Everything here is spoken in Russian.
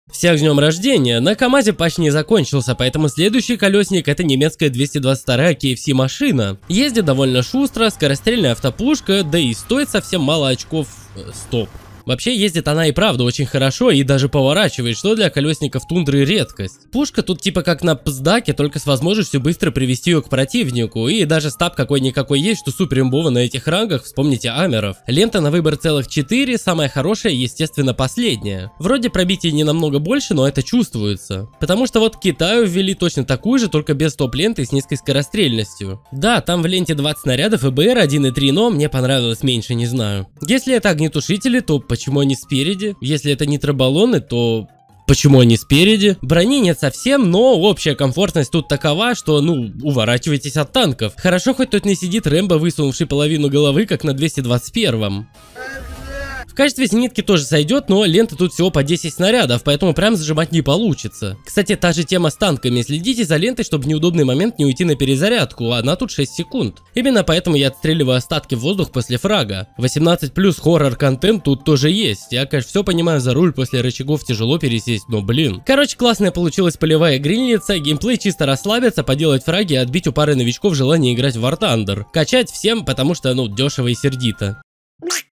Всех с днем рождения! На КамАЗе патч не закончился, поэтому следующий колесник это немецкая 222 KFC машина. Ездит довольно шустро, скорострельная автопушка, да и стоит совсем мало очков. Стоп. Вообще ездит она и правда очень хорошо и даже поворачивает, что для колесников тундры редкость. Пушка тут типа как на пздаке, только с возможностью быстро привести ее к противнику, и даже стаб какой-никакой есть, что супер имбово на этих рангах, вспомните Амеров. Лента на выбор целых 4, самая хорошая, естественно, последняя. Вроде пробития не намного больше, но это чувствуется. Потому что вот Китаю ввели точно такую же, только без топ-ленты и с низкой скорострельностью. Да, там в ленте 20 снарядов и БР 1.3, но мне понравилось меньше, не знаю. Если это огнетушители, то почему они спереди? Если это нитробаллоны, то почему они спереди? Брони нет совсем, но общая комфортность тут такова, что, ну, уворачивайтесь от танков. Хорошо, хоть тут не сидит Рэмбо, высунувший половину головы, как на 221-м. В качестве зенитки тоже сойдет, но лента тут всего по 10 снарядов, поэтому прям зажимать не получится. Кстати, та же тема с танками. Следите за лентой, чтобы в неудобный момент не уйти на перезарядку, она тут 6 секунд. Именно поэтому я отстреливаю остатки в воздух после фрага. 18+ хоррор-контент тут тоже есть. Я, конечно, все понимаю, за руль после рычагов тяжело пересесть, но блин. Короче, классная получилась полевая грильница, геймплей чисто расслабиться, поделать фраги и отбить у пары новичков желание играть в War Thunder. Качать всем, потому что, ну, дешево и сердито.